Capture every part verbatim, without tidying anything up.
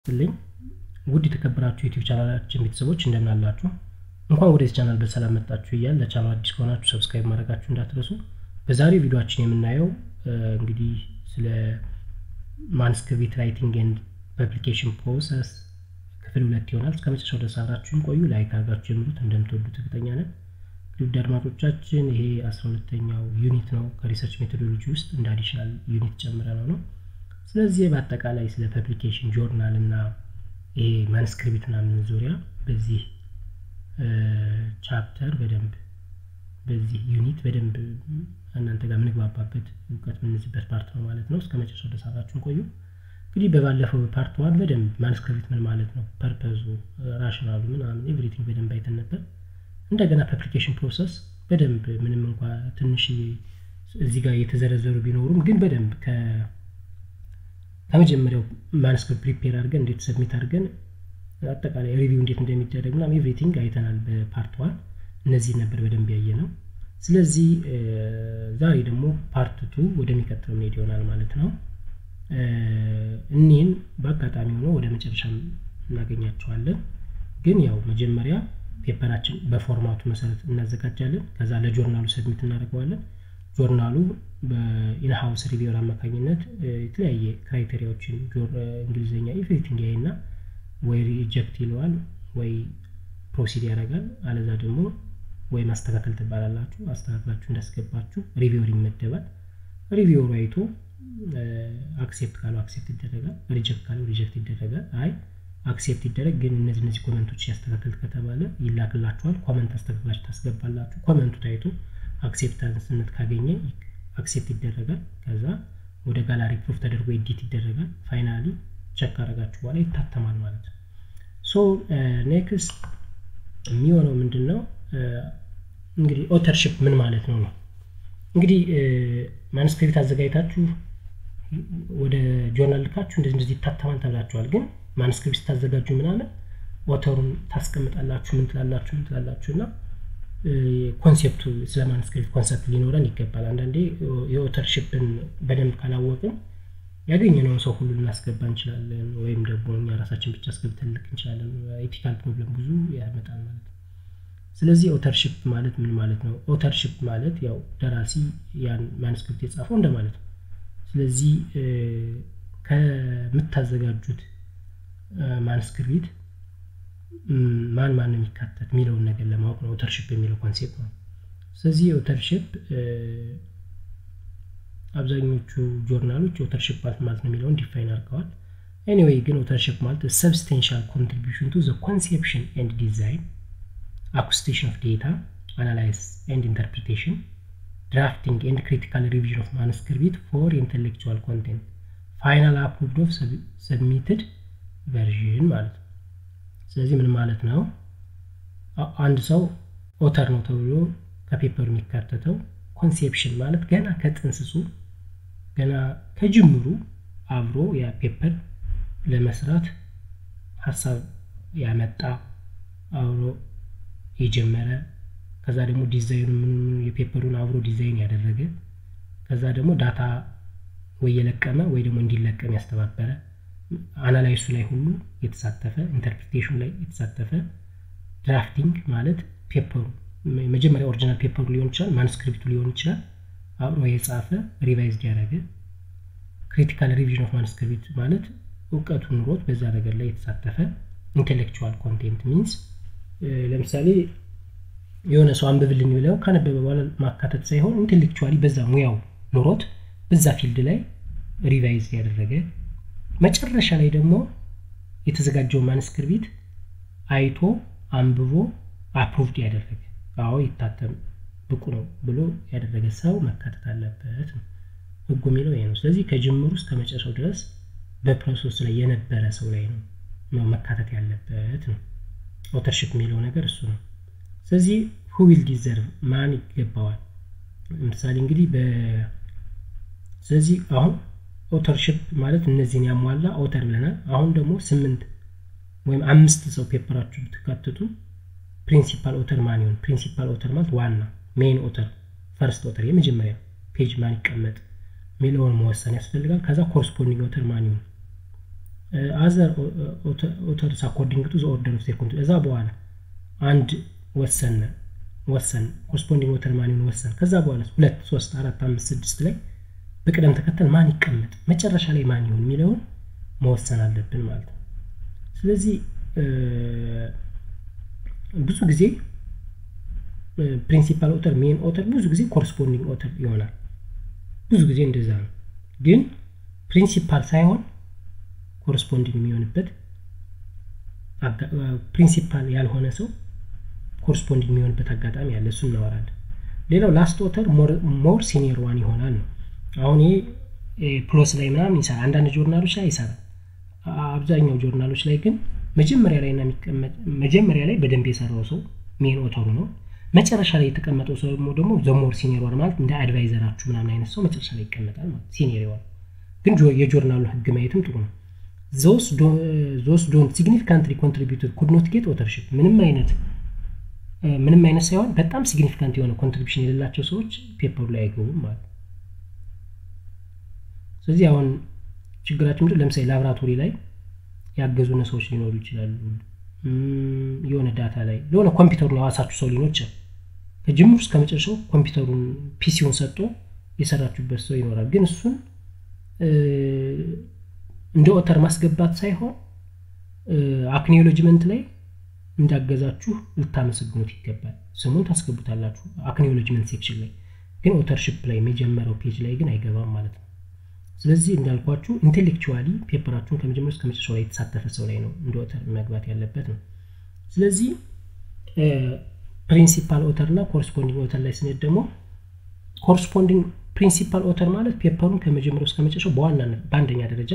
ልኝ ውድ የተከበራችሁ ዩቲዩብ ቻናላችን ቤተሰቦች እንደምን አላችሁ እንኳን ወደ ቻናል በሰላም መጣችሁ ይያል ለቻናሉ አዲስ ከሆናችሁ ሰብስክራይብ ማድረጋችሁ እንዳትረሱ በዛሬው ቪዲዮአችን የምናየው እንግዲህ ስለ ማኑስክሪፕት ራይቲንግ ኤንድ ፐብሊኬሽን ፕሮሰስ ክፍል ሁለት ይሆናል እስከመጨረሻው ድረስ አብራችሁን ቆዩ ላይክ አድርጋችሁ ጀምሩት እንደምትወዱት እርግጠኛ ነን ውድ አድማጮቻችን ይሄ አስራ ሁለተኛው ዩኒት ነው ከሪሰርች ሜቶዶሎጂ ውስጥ እንደ አዲሽናል ዩኒት ጨምረናል ነው ስለዚህ በአጠቃላይ ስለ ፐብሊኬሽን ጆርናል እና ይሄ ማኑስክሪፕት እና ምን ዙሪያ በዚህ ቻፕተር በደንብ በዚህ ዩኒት በደንብ እናንተ ጋር ምንግባባበት እውቀት ምንዝበት ፓርት ነው ማለት ነው እስከመጨረሻው ድረስ አብራችሁን ቆዩ እንግዲህ በባለፈው ፓርት ዋን በደንብ ማኑስክሪፕት ምን ማለት ነው ፐርፐዙ ራሽናሉ ምናምን ኤቭሪቲንግ በደንብ አይተን ነበር እንደገና ፐብሊኬሽን ፕሮሰስ በደንብ ምንም እንኳን ትንሽ እዚህ ጋር የተዘረዘሩ ቢኖሩም ግን በደንብ ከ ከመጀመሪያው ማኑስክሪፕት ፕሪፔር አድርገን እንዴት ሰብሚት አድርገን አጠቃላይ ሪቪው እንዴት እንደሚደረግና ኤቭሪቲንግ አይተናል በፓርት ዋን እነዚህ ነበር በደንብ ያየነው ስለዚህ ዛሬ ደግሞ ፓርት ቱ ወደሚቀጥለው ሄድ ይሆናል ማለት ነው እኒን በአጋጣሚ ሆኖ ወደ መጨረሻ እናገኛቸዋለን ግን ያው መጀመሪያ ፔፐራችን በፎርማቱ መሰረት እናዘጋጃለን ከዛ ለጆርናሉ ሰብሚት እናደርጋለን ጆርናሉ በኢንሃውስ ሪቪውር አማካኝነት የተለያየ ክራይቴሪያዎችን እንግሊዘኛ ኤቭሪቲንግ ያይና ወይ ሪጀክት ይለዋል ወይ ፕሮሲድ ያደርጋል አለዛ ደግሞ ወይ ማስተካከል ተባላላችሁ አስተካክላችሁ እንዳስገባችሁ ሪቪውር ይመደባል ሪቪውሩ አይቶ አክሴፕት ካለው አክሴፕት ይደረጋል ሪጀክት ካለው ሪጀክት ይደረጋል አይ አክሴፕት ይደረግ ግን እነዚህ እነዚህ ኮሜንቶች ያስተካክል ከተባለ ይላክላችኋል ኮሜንት አስተካክላችሁ ታስገባላችሁ ኮሜንቱ ታይቶ አክሴፕታንስነት ካገኘ አክሴፕት ይደረጋል ከዛ ወደ ጋላሪ ፕሩፍ ተደርጎ ኤዲት ይደረጋል ፋይናሊ ቼክ አረጋችሁ በኋላ ይታተማል ማለት ነው ሶ ኔክስት የሚሆነው ምንድነው እንግዲህ ኦተርሺፕ ምን ማለት ነው ነው እንግዲህ ማኑስክሪፕት አዘጋጅታችሁ ወደ ጆርናል ልካችሁ እንደዚህ እንደዚህ ይታተማል ተብላችኋል ግን ማኑስክሪፕት ታዘጋጁ ምናምን ኦተሩን ታስቀምጣላችሁ ምን ትላላችሁ ምን ትላላችሁና ኮንሴፕቱ ስለ ማኑስክሪፕት ኮንሰፕት ሊኖረን ይገባል አንዳንዴ የኦተርሺፕን በደንብ ካላወቅን ያገኘነው ሰው ሁሉ እናስገባ እንችላለን ወይም ደግሞ እኛ ራሳችን ብቻ አስገብተን ልክ እንችላለን ኤቲካል ፕሮብለም ብዙ ያመጣል ማለት ነው ስለዚህ ኦተርሺፕ ማለት ምን ማለት ነው ኦተርሺፕ ማለት ያው ደራሲ ያን ማኑስክሪፕት የጻፈው እንደማለት ነው ስለዚህ ከምታዘጋጁት ማኑስክሪፕት ማን ማን የሚካተት ሚለው ነገር ለማወቅ ነው ኦተርሺፕ የሚለው ኮንሴፕት ነው ስለዚህ ኦተርሺፕ አብዛኞቹ ጆርናሎች ኦተርሺፕ ማለት ነው የሚለውን ዲፋይን አድርገዋል ኤኒዌይ ግን ኦተርሺፕ ማለት substantial contribution to the conception and design acquisition of data analysis and interpretation drafting and critical revision of manuscript for intellectual content final approved of sub- submitted version ማለት ስለዚህ ምን ማለት ነው አንድ ሰው ኦተር ነው ተብሎ ከፔፐሩ የሚካተተው ኮንሴፕሽን ማለት ገና ከጥንስሱ ገና ከጅምሩ አብሮ ያ ፔፐር ለመስራት ሐሳብ ያመጣ አብሮ የጀመረ ከዛ ደግሞ ዲዛይኑ ምን የፔፐሩን አብሮ ዲዛይን ያደረገ ከዛ ደግሞ ዳታ ወይ የለቀመ ወይ ደግሞ እንዲለቀም ያስተባበረ አናላይሱ ላይ ሁሉ የተሳተፈ ኢንተርፕሪቴሽን ላይ የተሳተፈ ድራፍቲንግ ማለት ፔፐሩ መጀመሪያ ኦሪጂናል ፔፐሩ ሊሆን ይችላል ማኑስክሪፕቱ ሊሆን ይችላል አብሮ የጻፈ ሪቫይዝድ ያደረገ ክሪቲካል ሪቪዥን ኦፍ ማኑስክሪፕት ማለት እውቀቱ ኑሮት በዛ ነገር ላይ የተሳተፈ ኢንተሌክቹዋል ኮንቴንት ሚንስ ለምሳሌ የሆነ ሰው አንብብልኝ ብለው ካነበበ በኋላ ማካተት ሳይሆን ኢንተሌክቹዋሊ በዛ ሙያው ኑሮት በዛ ፊልድ ላይ ሪቫይዝ ያደረገ መጨረሻ ላይ ደግሞ የተዘጋጀው ማኑስክሪፕት አይቶ አንብቦ አፕሩቭድ ያደረገ አዎ ይታተም ብቁ ነው ብሎ ያደረገ ሰው መካተት አለበት ነው ህጉ የሚለው ይሄ ነው ስለዚህ ከጅምሩ እስከ መጨረሻው ድረስ በፕሮሰስ ላይ የነበረ ሰው ላይ ነው ነው መካተት ያለበት ነው ኦተርሺፕ የሚለው ነገር እሱ ነው ስለዚህ who will deserve ማን ይገባዋል ለምሳሌ እንግዲህ በ ስለዚህ አሁን ኦተርሺፕ ማለት እነዚህን ያሟላ ኦተር ብለናል አሁን ደግሞ ስምንት ወይም አምስት ሰው ፔፐራችሁ ብትካተቱ ፕሪንሲፓል ኦተር ማን ይሆን ፕሪንሲፓል ኦተር ማለት ዋና ሜን ኦተር ፈርስት ኦተር የመጀመሪያ ፔጅ ማን ይቀመጥ ሚለውን መወሰን ያስፈልጋል ከዛ ኮረስፖንዲንግ ኦተር ማን ይሆን other authors according to the order of their contribution እዛ በኋላ አንድ ወሰነ ወሰን corresponding author ማን ይሁን ወሰን ከዛ በኋላ ሁለት ሶስት አራት አምስት ስድስት ላይ በቅደም ተከተል ማን ይቀመጥ መጨረሻ ላይ ማን ይሁን የሚለውን መወሰን አለብን ማለት ነው ስለዚህ ብዙ ጊዜ principal author main author ብዙ ጊዜ corresponding author ይሆናል ብዙ ጊዜ እንደዛ ነው ግን principal ሳይሆን corresponding የሚሆንበት principal ያልሆነ ሰው corresponding የሚሆንበት አጋጣሚ ያለ እሱ እናወራለን ሌላው last author more more senior one ይሆናል ነው አሁን ይሄ ፕሎስ ላይ ምናምን ይሰራል አንዳንድ ጆርናሎች ላይ ይሰራል አብዛኛው ጆርናሎች ላይ ግን መጀመሪያ ላይ እና የሚቀመጥ መጀመሪያ ላይ በደንብ የሰራው ሰው ሜን ኦተሩ ነው መጨረሻ ላይ የተቀመጠው ሰው ደግሞ ዘሞር ሲኒየር ዋን ማለት እንደ አድቫይዘራችሁ ምናምን አይነት ሰው መጨረሻ ላይ ይቀመጣል ማለት ሲኒየር ዋን ግን የጆርናሉ ህግ ማየትም ጥሩ ነው those do, those don't significantly contributed could not get authorship ምንም አይነት ምንም አይነት ሳይሆን በጣም ሲግኒፊካንት የሆነ ኮንትሪቢዩሽን የሌላቸው ሰዎች ፔፐሩ ላይ አይገቡም ማለት ስለዚህ አሁን ችግራችን ምንድነው ለምሳሌ ላብራቶሪ ላይ ያገዙነ ሰዎች ሊኖሩ ይችላሉ የሆነ ዳታ ላይ ለሆነ ኮምፒውተሩን ያዋሳችሁ ሰው ሊኖር ይችላል ከጅምሩ እስከ መጨረሻው ኮምፒውተሩን ፒሲውን ሰጥቶ የሰራችሁበት ሰው ይኖራል ግን እሱን እንደ ኦተር ማስገባት ሳይሆን አክኖሌጅመንት ላይ እንዳገዛችሁ ልታመሰግኑት ይገባል ስሙን ታስገቡታላችሁ አክኖሌጅመንት ሴክሽን ላይ ግን ኦተርሺፕ ላይ መጀመሪያው ፔጅ ላይ ግን አይገባም ማለት ነው ስለዚህ እንዳልኳችሁ ኢንተሌክቹዋሊ ፔፐራችሁን ከመጀመሪያው እስከ መጨረሻው ላይ የተሳተፈ ሰው ላይ ነው እንደ ኦተር መግባት ያለበት ነው ስለዚህ ፕሪንሲፓል ኦተር እና ኮረስፖንዲንግ ኦተር ላይ ስንሄድ ደግሞ ኮረስፖንዲንግ ፕሪንሲፓል ኦተር ማለት ፔፐሩን ከመጀመሪያው እስከ መጨረሻው በዋናነት በአንደኛ ደረጃ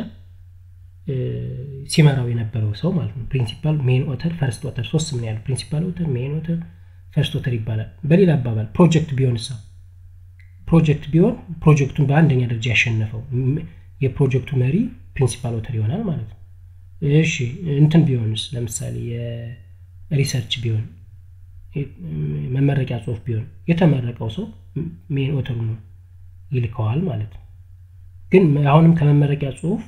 ሲመራው የነበረው ሰው ማለት ነው ፕሪንሲፓል ሜን ኦተር ፈርስት ኦተር ሶስት ምን ያለው ፕሪንሲፓል ኦተር ሜን ኦተር ፈርስት ኦተር ይባላል በሌላ አባባል ፕሮጀክት ቢሆንስ ፕሮጀክት ቢሆን ፕሮጀክቱን በአንደኛ ደረጃ ያሸነፈው የፕሮጀክቱ መሪ ፕሪንሲፓል ኦተር ይሆናል ማለት ነው እሺ እንትን ቢሆንስ ለምሳሌ የሪሰርች ቢሆን መመረቂያ ጽሁፍ ቢሆን የተመረቀው ሰው ሜን ኦተሩ ነው ይልከዋል ማለት ነው ግን አሁንም ከመመረቂያ ጽሁፍ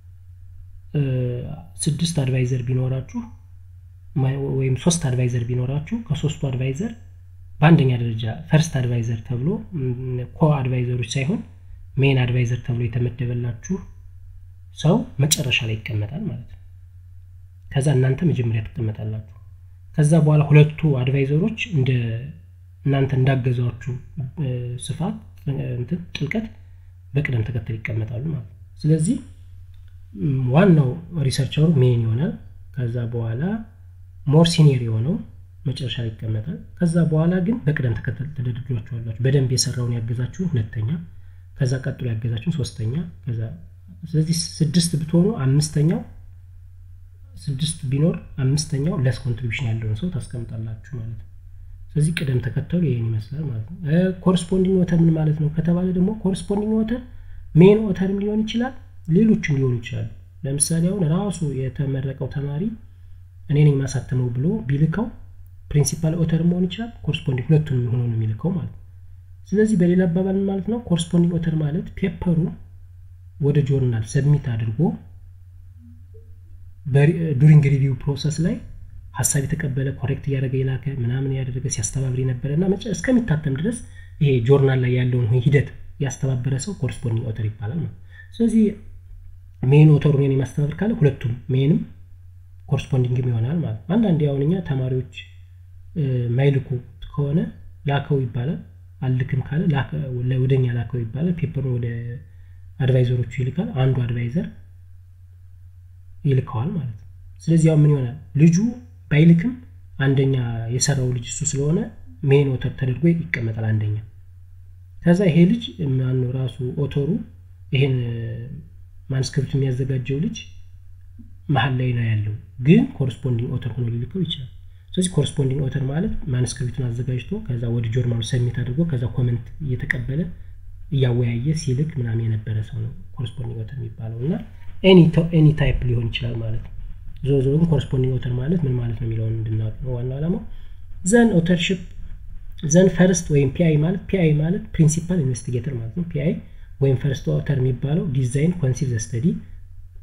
ስድስት አድቫይዘር ቢኖራችሁ ወይም ሶስት አድቫይዘር ቢኖራችሁ ከሶስቱ አድቫይዘር በአንደኛ ደረጃ ፈርስት አድቫይዘር ተብሎ ኮ አድቫይዘሮች ሳይሆን ሜን አድቫይዘር ተብሎ የተመደበላችሁ ሰው መጨረሻ ላይ ይቀመጣል ማለት ነው ከዛ እናንተ መጀመሪያ ተቀመጣላችሁ ከዛ በኋላ ሁለቱ አድቫይዘሮች እንደ እናንተ እንዳገዛችሁ ስፋት እንትን ጥልቀት በቅደም ተከተል ይቀመጣሉ ማለት ነው ስለዚህ ዋናው ሪሰርቸሩ ሜን ይሆናል ከዛ በኋላ ሞር ሲኒየር የሆነው መጨረሻ ላይ ይቀመጣል ከዛ በኋላ ግን በቅደም ተከተል ተደርድሯቸዋላችሁ በደንብ የሰራውን ያገዛችሁ ሁለተኛ ከዛ ቀጥሎ ያገዛችሁ ሶስተኛ ከዛ ስለዚህ ስድስት ብትሆኑ አምስተኛው ስድስት ቢኖር አምስተኛው ለስ ኮንትሪቢዩሽን ያለውን ሰው ታስቀምጣላችሁ ማለት ነው ስለዚህ ቅደም ተከተሉ ይሄን ይመስላል ማለት ነው ኮረስፖንዲንግ ኦተር ምን ማለት ነው ከተባለ ደግሞ ኮረስፖንዲንግ ኦተር ሜን ኦተርም ሊሆን ይችላል ሌሎችም ሊሆኑ ይችላሉ ለምሳሌ አሁን ራሱ የተመረቀው ተማሪ እኔ ነኝ ማሳተመው ብሎ ቢልከው ፕሪንሲፓል ኦተር መሆን ይችላል ኮረስፖንዲንግ ሁለቱንም ሆኖ ነው የሚልከው ማለት ስለዚህ በሌላ አባባል ማለት ነው ኮረስፖንዲንግ ኦተር ማለት ፔፐሩ ወደ ጆርናል ሰብሚት አድርጎ ዱሪንግ ሪቪው ፕሮሰስ ላይ ሐሳብ የተቀበለ ኮሬክት ያደረገ ይላከ ምናምን ያደረገ ሲያስተባብር ነበርና መጨረሻ እስከሚታተም ድረስ ይሄ ጆርናል ላይ ያለውን ሂደት ያስተባበረ ሰው ኮረስፖንዲንግ ኦተር ይባላል ማለት ስለዚህ ሜን ኦተሩን የኔ ማስተባበር ካለ ሁለቱም ሜንም ኮረስፖንዲንግም ይሆናል ማለት አንዳንዴ ያውንኛ ተማሪዎች ማይልኩ ከሆነ ላከው ይባላል አልልክም ካለ ላከ ወደኛ ላከው ይባላል ፔፐሩን ወደ አድቫይዘሮቹ ይልካል አንዱ አድቫይዘር ይልካዋል ማለት ስለዚህ ያው ምን ይሆናል ልጁ ባይልክም አንደኛ የሰራው ልጅ እሱ ስለሆነ ሜን ኦተር ተደርጎ ይቀመጣል አንደኛ ከዛ ይሄ ልጅ ማን ነው ራሱ ኦተሩ ይሄን ማንስክሪፕት የሚያዘጋጀው ልጅ መሃል ላይ ነው ያለው ግን ኮረስፖንዲንግ ኦተር ሆኖ ሊልከው ይችላል ስለዚህ ኮረስፖንዲንግ ኦተር ማለት ማንስክሪፕቱን አዘጋጅቶ ከዛ ወደ ጆርናሉ ሰብሚት አድርጎ ከዛ ኮሜንት እየተቀበለ ያወያየ ሲልክ ምናምን የነበረ ሰው ነው ኮረስፖንዲንግ ኦተር የሚባለውና ኤኒ ኤኒ ታይፕ ሊሆን ይችላል ማለት ዞዞ ኮረስፖንዲንግ ኦተር ማለት ምን ማለት ነው የሚለውን እንድናውቅ ነው ዋናው ዓላማው ዘን ኦተርሺፕ ዘን ፈርስት ወይም ፒአይ ማለት ፒአይ ማለት ፕሪንሲፓል ኢንቨስቲጌተር ማለት ነው ፒአይ ወይም ፈርስት ኦተር የሚባለው ዲዛይን ኮንሲቭ ዘ ስተዲ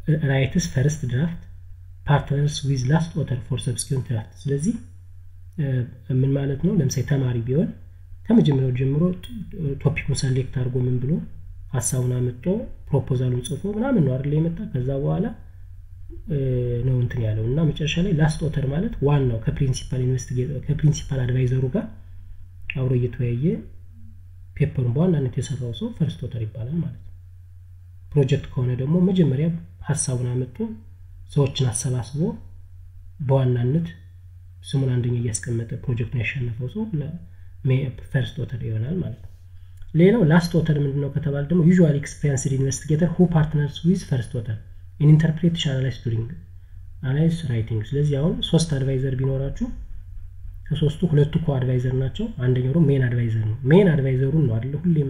writes first draft partners with last author for subsequent draft ስለዚህ ምን ማለት ነው ለምሳሌ ተማሪ ቢሆን ከመጀመሪያው ጀምሮ ቶፒኩን ሰሌክት አድርጎ ምን ብሎ ሐሳቡን አመጣ ፕሮፖዛሉን ጽፎ ምናምን ነው አይደል የመጣ ከዛ በኋላ ነው እንትን ያለውና መጨረሻ ላይ ላስት ኦተር ማለት ዋናው ከፕሪንሲፓል ኢንቨስቲጌተር ከፕሪንሲፓል አድቫይዘሩ ጋር አብሮ እየተወያየ ፔፐሩን በዋናነት የሰራው ሰው ፈርስት ኦተር ይባላል ማለት ነው ፕሮጀክት ከሆነ ደግሞ መጀመሪያ ሐሳቡን አመጣ ሰዎችን አሰባስቦ በዋናነት ስሙን አንደኛ ያስቀመጠ ፕሮጀክቱን ያሸነፈው ሰው ፈርስት ኦተር ይሆናል ማለት ነው ሌላው ላስት ኦተር ምንድነው ከተባለ ደግሞ usually experienced investigator who partners with first author in interpretation analysis during analysis writing ስለዚህ አሁን ሶስት አድቫይዘር ቢኖራችሁ ከሶስቱ ሁለቱ ኮ አድቫይዘር ናቸው አንደኛው ደግሞ ሜን አድቫይዘር ነው ሜን አድቫይዘሩ ነው አይደል ሁሌም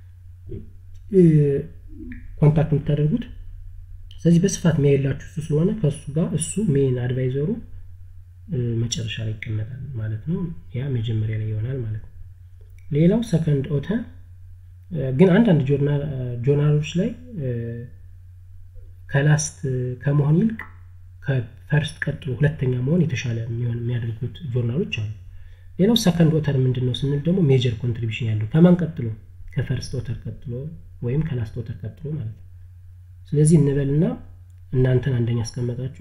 ኮንታክት የምታደርጉት ስለዚህ በስፋት ሜይላችሁ እሱ ስለሆነ ከሱ ጋር እሱ ሜን አድቫይዘሩ መጨረሻ ላይ ይቀመጣል ማለት ነው ያ መጀመሪያ ላይ ይሆናል ማለት ነው ሌላው ሰከንድ ኦተር ግን አንዳንድ ጆርናል ጆርናሎች ላይ ከላስት ከመሆን ይልቅ ከፈርስት ቀጥሎ ሁለተኛ መሆን የተሻለ የሚሆን የሚያደርጉት ጆርናሎች አሉ ሌላው ሰከንድ ኦተር ምንድነው ስንል ደግሞ ሜጀር ኮንትሪቢዩሽን ያለው ከማን ቀጥሎ ከፈርስት ኦተር ቀጥሎ ወይም ከላስት ኦተር ቀጥሎ ማለት ነው ስለዚህ እንበልና እናንተን አንደኛ አስቀመጣችሁ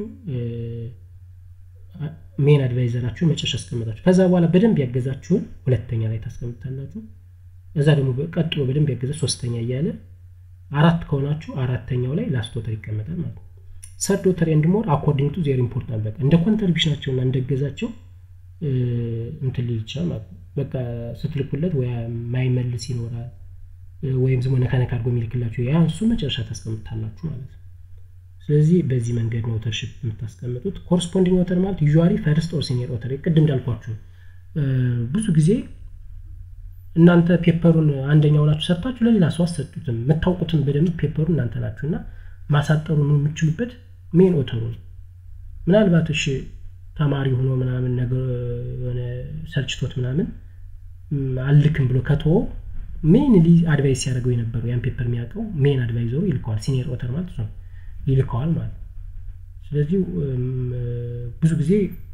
ሜን አድቫይዘራችሁ መጨረሻ አስቀመጣችሁ ከዛ በኋላ በደንብ ያገዛችሁ ሁለተኛ ላይ ታስቀምጣላችሁ እዛ ደግሞ ቀጥሎ በደንብ ያገዘ ሶስተኛ ይያለ አራት ከሆናችሁ አራተኛው ላይ ላስት ኦተር ይቀመጣል ማለት ነው ሰርድ ኦተር ኤንድ ሞር አኮርዲንግ ቱ ዜር ኢምፖርታንስ በቃ እንደ ኮንትሪቢዩሽናቸውና እንደገዛቸው እንትን ይችላል ማለት ነው በቃ ስትልኩለት ወይ ማይመልስ ይኖራል ወይም ዝም ነካ ነካ አድርጎ የሚልክላችሁ ያ እሱ መጨረሻ ታስቀምጣላችሁ ማለት ነው ስለዚህ በዚህ መንገድ ነው ኦተርሺፕ የምታስቀምጡት ኮረስፖንዲንግ ኦተር ማለት usually first or senior author ቅድም እንዳልኳችሁ ብዙ ጊዜ እናንተ ፔፐሩን አንደኛው ናችሁ ሰጣችሁ ለሌላ ሰው አሰጡትም መታወቁትን በደንብ ፔፐሩን እናንተ ናችሁና ማሳጠሩን የምትችሉበት ሜን ኦተሩ ምናልባት እሺ ተማሪ ሆኖ ምናምን ነገር የሆነ ሰልችቶት ምናምን አልልክም ብሎ ከቶ ሜንሊ አድቫይስ ያደርገው የነበረው ያን ፔፐር የሚያቀው ሜን አድቫይዘሩ ይልከዋል ሲኒየር ኦተር ማለት ነው ይልከዋል ማለት ስለዚህ ብዙ ጊዜ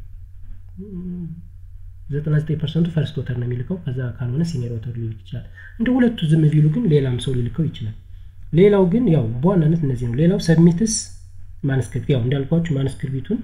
ዘጠና ዘጠኝ ፐርሰንት ፈርስት ኦተር ነው የሚልከው ከዛ ካልሆነ ሲኒየር ኦተር ሊልክ ይችላል እንደ ሁለቱ ዝም ቢሉ ግን ሌላም ሰው ሊልከው ይችላል ሌላው ግን ያው በዋናነት እነዚህ ነው ሌላው ሰብሚትስ ማኑስክሪፕት ያው እንዳልኳችሁ ማኑስክሪፕቱን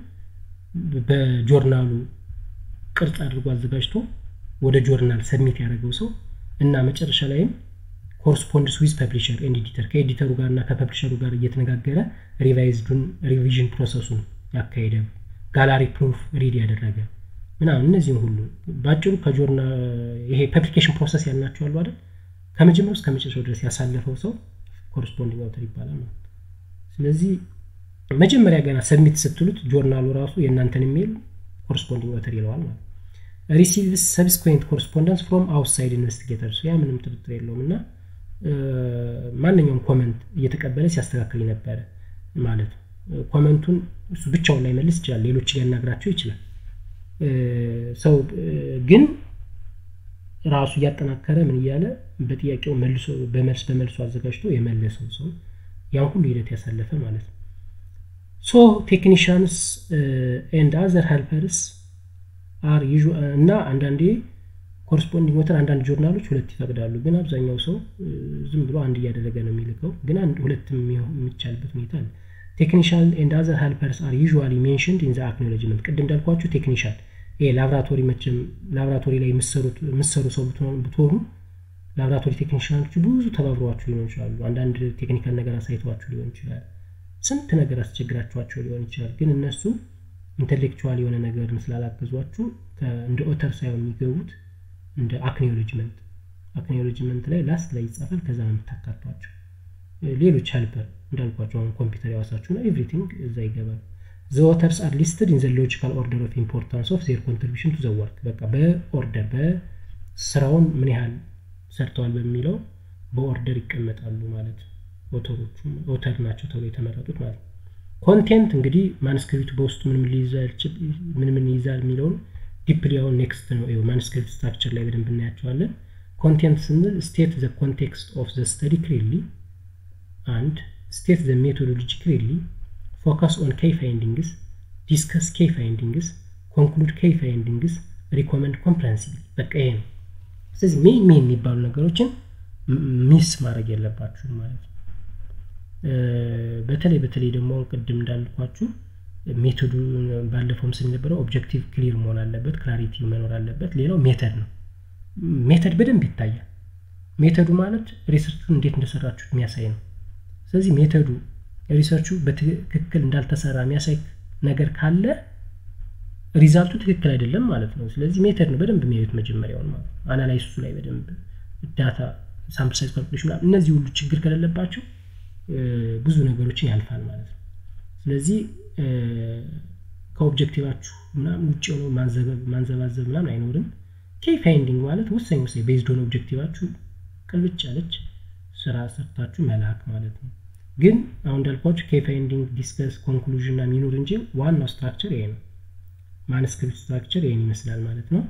በጆርናሉ ቅርጽ አድርጎ አዘጋጅቶ ወደ ጆርናል ሰብሚት ያደረገው ሰው እና መጨረሻ ላይም corresponds with publisher and editor ከኤዲተሩ ጋርና ከፐብሊሸሩ ጋር እየተነጋገረ ሪቫይዝዱን ሪቪዥን ፕሮሰሱን ያካሄደ ጋላሪ ፕሩፍ ሪድ ያደረገ ምናምን እነዚህ ሁሉ ባጭሩ ከጆርናል ይሄ ፐብሊኬሽን ፕሮሰስ ያልናቸው አሉ አይደል ከመጀመሪያው እስከ መጨረሻው ድረስ ያሳለፈው ሰው corresponding author ይባላል ማለት ስለዚህ መጀመሪያ ገና ሰብሚት ስትሉት ጆርናሉ ራሱ የእናንተን ኢሜል corresponding author ይለዋል ማለት receives subsequent correspondence from outside investigators ያ ምንም ጥርጥር የለውምና ማንኛውም ኮሜንት እየተቀበለ ሲያስተካክል ነበር ማለት ኮሜንቱን እሱ ብቻውን ላይ መልስ ይችላል ሌሎች ሊያናግራቸው ይችላል ሰው ግን ራሱ ያጠናከረ ምን ይያለ በጥያቄው መልሶ በመልስ በመልሶ አዘጋጅቶ የመለሰው ሰው ያን ሁሉ ሂደት ያሳለፈ ማለት ነው so technicians uh, and other helpers are usually እና አንዳንዴ corresponding author አንዳንድ ጆርናሎች ሁለት ይፈቅዳሉ ግን አብዛኛው ሰው ዝም ብሎ አንድ ያደረገ ነው የሚልከው ግን አንድ ሁለትም የሚቻልበት ሁኔታ አለ technician and other helpers are usually mentioned in the acknowledgement ቅድም እንዳልኳችሁ ቴክኒሻል ይሄ ላብራቶሪ መቼም ላብራቶሪ ላይ መስሩት መስሩ ሰው ብትሆኑ ላብራቶሪ ቴክኒሻኖች ብዙ ተባብሯችሁ ሊሆን ይችላል አንዳንድ ቴክኒካል ነገር አሳይቷችሁ ሊሆን ይችላል ስንት ነገር አስቸግራችኋቸው ሊሆን ይችላል ግን እነሱ ኢንተሌክቹዋል የሆነ ነገር ስላላገዟችሁ እንደ ኦተር ሳይሆን የሚገቡት እንደ አክኖሌጅመንት አክኖሌጅመንት ላይ ላስት ላይ ይጻፋል ከዛ ነው ተካቷቸው ሌሎች ሄልፐር እንዳልኳቸው ኮምፒውተር ያዋሳችሁና ኤቭሪቲንግ እዛ ይገባል the authors are listed in the logical order of importance of their contribution to the work በቃ በኦርደር በስራውን ምን ያህል ሰርተዋል በሚለው በኦርደር ይቀመጣሉ ማለት ኦተሮቹ ኦተር ናቸው ተብሎ የተመረጡት ማለት ኮንቴንት እንግዲህ ማኑስክሪፕቱ በውስጡ ምን ምን ይይዛል ምን ምን ይይዛል የሚለው ዲፕሊ አሁን ኔክስት ነው ይሄ ማኑስክሪፕት ስትራክቸር ላይ በደንብ እናያቸዋለን ኮንቴንት ስንል state the context of the study clearly and state the methodology clearly focus on key findings, discuss key findings, conclude key findings, recommend comprehensively በቃ ይሄ ነው ስለዚህ ሜን ሜን የሚባሉ ነገሮችን ሚስ ማድረግ የለባችሁ ማለት ነው በተለይ በተለይ ደግሞ ቅድም እንዳልኳችሁ ሜቶዱ ባለፈውም ስለነበረው ኦብጀክቲቭ ክሊር መሆን አለበት ክላሪቲ መኖር አለበት ሌላው ሜተድ ነው ሜተድ በደንብ ይታያል ሜተዱ ማለት ሪሰርቹን እንዴት እንደሰራችሁ የሚያሳይ ነው ስለዚህ ሜተዱ ሪሰርቹ በትክክል እንዳልተሰራ የሚያሳይ ነገር ካለ ሪዛልቱ ትክክል አይደለም ማለት ነው ስለዚህ ሜተድ ነው በደንብ የሚያዩት መጀመሪያው ነው አናላይሲሱ ላይ በደንብ ዳታ ሳምፕል ሳይዝ ካልኩሌሽን እነዚህ ሁሉ ችግር ከሌለባቸው ብዙ ነገሮችን ያልፋል ማለት ነው ስለዚህ ከኦብጀክቲቫችሁ ምናምን ውጪ ነው ማንዘበብ ማንዘባዘብ ምናምን አይኖርም ኬይ ፋይንዲንግ ማለት ወሳኝ ወሳኝ ቤዝድ ኦን ኦብጀክቲቫችሁ ቅልብጭ ያለች ስራ ሰርታችሁ መላክ ማለት ነው ግን አሁን እንዳልኳችሁ ኬይ ፋይንዲንግ ዲስከስ ኮንክሉዥን እና ሚኖር እንጂ ዋናው ስትራክቸር ይሄ ነው ማኑስክሪፕት ስትራክቸር ይሄን ይመስላል ማለት ነው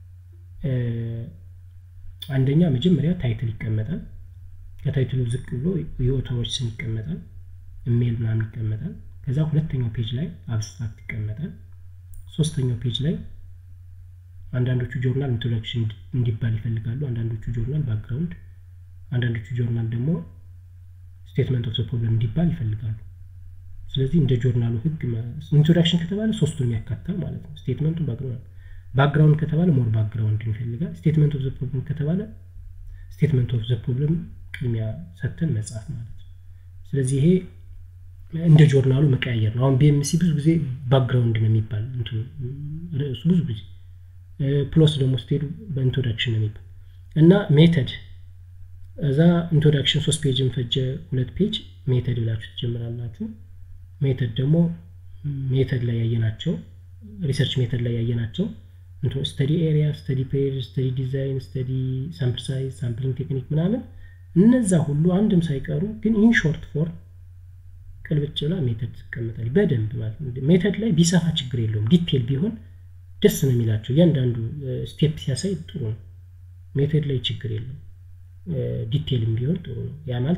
አንደኛ መጀመሪያ ታይትል ይቀመጣል ከታይትሉ ዝቅ ብሎ የኦተሮች ስም ይቀመጣል ኢሜል ምናምን ይቀመጣል ከዛ ሁለተኛው ፔጅ ላይ አብስትራክት ይቀመጣል ሶስተኛው ፔጅ ላይ አንዳንዶቹ ጆርናል ኢንትሮዳክሽን እንዲባል ይፈልጋሉ አንዳንዶቹ ጆርናል ባክግራውንድ አንዳንዶቹ ጆርናል ደግሞ ስቴትመንት ኦፍ ዘ ፕሮብለም እንዲባል ይፈልጋሉ ስለዚህ እንደ ጆርናሉ ህግ ኢንትሮዳክሽን ከተባለ ሶስቱን ያካትታል ማለት ነው ስቴትመንቱ ባክግራውንድ ባክግራውንድ ከተባለ ሞር ባክግራውንድ ይፈልጋል ስቴትመንት ኦፍ ዘ ፕሮብለም ከተባለ ስቴትመንት ኦፍ ዘ ፕሮብለም ቅድሚያ ሰጥተን መጻፍ ማለት ነው ስለዚህ ይሄ እንደ ጆርናሉ መቀያየር ነው አሁን ቢኤምሲ ብዙ ጊዜ ባክግራውንድ ነው የሚባል እንትን ርዕሱ ብዙ ጊዜ ፕለስ ደግሞ ስቴዱ በኢንትሮዳክሽን ነው የሚባል እና ሜተድ እዛ ኢንትሮዳክሽን ሶስት ፔጅን ፈጀ ሁለት ፔጅ ሜተድ ብላችሁ ትጀምራላችሁ ሜተድ ደግሞ ሜተድ ላይ ያየናቸው ሪሰርች ሜተድ ላይ ያየናቸው እንትን ስተዲ ኤሪያ ስተዲ ፔሪድ ስተዲ ዲዛይን ስተዲ ሳምፕል ሳይዝ ሳምፕሊንግ ቴክኒክ ምናምን እነዛ ሁሉ አንድም ሳይቀሩ ግን ኢን ሾርት ፎርም ቅልብጭ ብላ ሜተድ ተቀመጣለች በደንብ ማለት ነው ሜተድ ላይ ቢሰፋ ችግር የለውም ዲቴል ቢሆን ደስ ነው የሚላቸው ያንዳንዱ ስቴፕ ሲያሳይ ጥሩ ነው ሜተድ ላይ ችግር የለውም ዲቴልም ቢሆን ጥሩ ነው ያ ማለት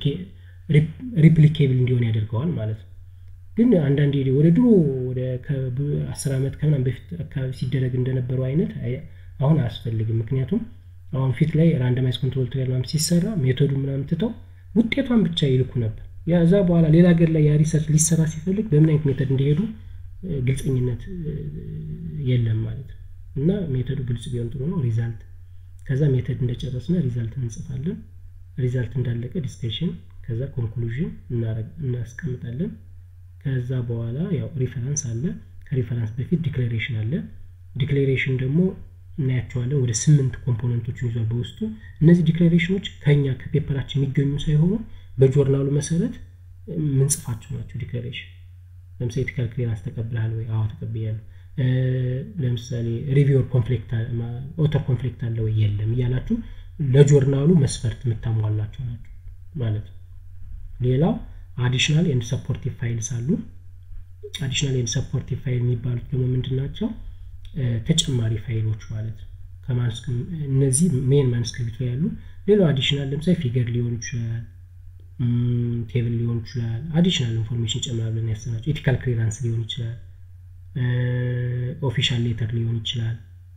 ሪፕሊኬብል እንዲሆን ያደርገዋል ማለት ነው ግን አንዳንዴ ወደ ድሮ ወደ አስር አመት ከማን በፊት አካባቢ ሲደረግ እንደነበረው አይነት አሁን አያስፈልግም ምክንያቱም አሁን ፊት ላይ ራንደማይዝ ኮንትሮል ትሪያል ምናምን ሲሰራ ሜቶዱ ምናምን ትተው ውጤቷን ብቻ ይልኩ ነበር ያዛ በኋላ ሌላ ሀገር ላይ ያ ሪሰርች ሊሰራ ሲፈልግ በምን አይነት ሜተድ እንደሄዱ ግልጽኝነት የለም ማለት ነው እና ሜተዱ ግልጽ ቢሆን ጥሩ ነው ሪዛልት ከዛ ሜተድ እንደጨረስና ሪዛልት እንጽፋለን ሪዛልት እንዳለቀ ዲስከሽን ከዛ ኮንክሉዥን እናስቀምጣለን ከዛ በኋላ ያው ሪፈረንስ አለ ከሪፈረንስ በፊት ዲክሌሬሽን አለ ዲክሌሬሽን ደግሞ እናያቸዋለን ወደ ስምንት ኮምፖነንቶችን ይዟል በውስጡ እነዚህ ዲክሌሬሽኖች ከኛ ከፔፐራችን የሚገኙ ሳይሆኑ በጆርናሉ መሰረት ምን ጽፋቸው ናቸው ዲክሌሬሽን ለምሳሌ ኤቲካል ክሊራንስ ተቀብለሃል ወይ አዎ ተቀብያለሁ ለምሳሌ ሪቪውር ኮንፍሊክት ኦተር ኮንፍሊክት አለ ወይ የለም ይያላችሁ ለጆርናሉ መስፈርት መታሟላቸው ናቸው ማለት ነው ሌላው አዲሽናል ኤንድ ሰፖርቲቭ ፋይልስ አሉ አዲሽናል ኤንድ ሰፖርቲቭ ፋይል የሚባሉት ደግሞ ምንድናቸው ተጨማሪ ፋይሎች ማለት ነው ከማንስክሪፕት እነዚህ ሜን ማንስክሪፕት ላይ ያሉ ሌላው አዲሽናል ለምሳሌ ፊገር ሊሆን ይችላል ቴብል ሊሆን ይችላል አዲሽናል ኢንፎርሜሽን ጨምራለን ያሰናቸው ኤቲካል ክሊራንስ ሊሆን ይችላል ኦፊሻል ሌተር ሊሆን ይችላል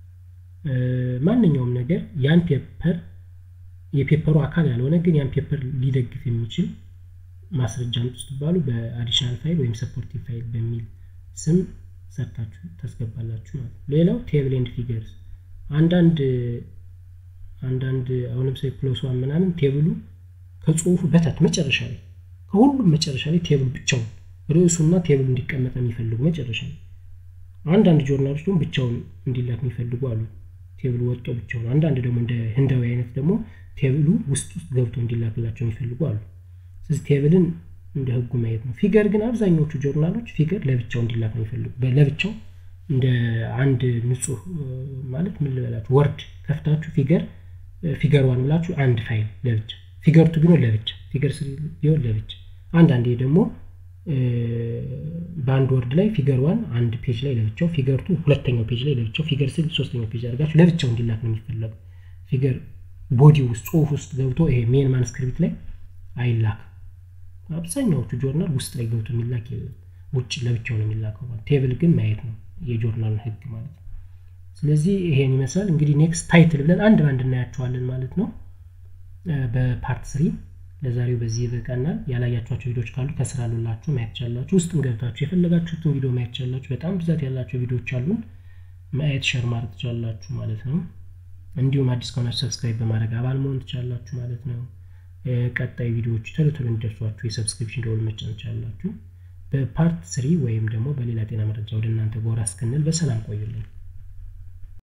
ማንኛውም ነገር ያን ፔፐር የፔፐሩ አካል ያልሆነ ግን ያን ፔፐር ሊደግፍ የሚችል ማስረጃን ተስተባሉ በአዲሽናል ፋይል ወይም ሰፖርቲቭ ፋይል በሚል ስም ሰርታችሁ ታስገባላችሁ ማለት ሌላው ቴብል ኤንድ ፊገርስ አንዳንድ አንዳንድ አሁንም ሳይ ፕለስ ዋን ምናምን ቴብሉ ከጽሁፉ በታች መጨረሻ ላይ ከሁሉም መጨረሻ ላይ ቴብል ብቻው ርዕሱና ቴብል እንዲቀመጥ የሚፈልጉ መጨረሻ ላይ አንዳንድ ጆርናሎች ደግሞ ብቻውን እንዲላክ የሚፈልጉ አሉ ቴብሉ ወጥቶ ብቻውን አንዳንድ ደግሞ እንደ ህንዳዊ አይነት ደግሞ ቴብሉ ውስጥ ውስጥ ገብቶ እንዲላክላቸው የሚፈልጉ አሉ ስለዚህ ቴብልን እንደ ህጉ ማየት ነው ፊገር ግን አብዛኞቹ ጆርናሎች ፊገር ለብቻው እንዲላክ ነው የሚፈልጉ ለብቻው እንደ አንድ ንጹህ ማለት ምን ልበላችሁ ወርድ ከፍታችሁ ፊገር ፊገር ዋን ብላችሁ አንድ ፋይል ለብቻ ፊገር ቱ ቢሆን ለብቻ ፊገር ስሪ ቢሆን ለብቻ አንዳንዴ ደግሞ ባንድ ወርድ ላይ ፊገር ዋን አንድ ፔጅ ላይ ለብቻው ፊገር ቱ ሁለተኛው ፔጅ ላይ ለብቻው ፊገር ስሪ ሶስተኛው ፔጅ አድርጋችሁ ለብቻው እንዲላክ ነው የሚፈልጉ ፊገር ቦዲ ውስጥ ጽሁፍ ውስጥ ገብቶ ይሄ ሜን ማኑስክሪፕት ላይ አይላክ አብዛኛዎቹ ጆርናል ውስጥ ላይ ገብቶ የሚላክ ውጭ ለብቻው ነው የሚላከው ቴብል ግን ማየት ነው የጆርናሉን ህግ ማለት ነው ስለዚህ ይሄን ይመስላል እንግዲህ ኔክስት ታይትል ብለን አንድ ባንድ እናያቸዋለን ማለት ነው በፓርት three ለዛሬው በዚህ ይበቃናል ያላያችኋቸው ቪዲዮዎች ካሉ ከስራ አሉላችሁ ማየት ይችላልላችሁ ውስጥም ገብታችሁ የፈለጋችሁትን ቪዲዮ ማየት ይችላልላችሁ በጣም ብዛት ያላቸው ቪዲዮዎች አሉን ማየት ሼር ማድረግ ትችላላችሁ ማለት ነው እንዲሁም አዲስ ከሆናችሁ ሰብስክራይብ በማድረግ አባል መሆን ትችላላችሁ ማለት ነው ቀጣይ ቪዲዮዎች ቶሎ ቶሎ እንዲደርሷችሁ የሰብስክሪፕሽን ደወል መጫን ትችላላችሁ በፓርት three ወይም ደግሞ በሌላ ጤና መረጃ ወደ እናንተ ጎራ እስከንል በሰላም ቆዩልኝ